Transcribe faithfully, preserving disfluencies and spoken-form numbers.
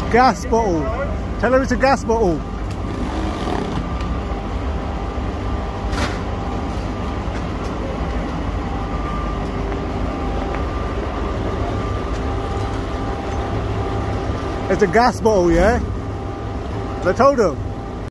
Gas bottle. Tell her it's a gas bottle. It's a gas bottle, yeah? I told him.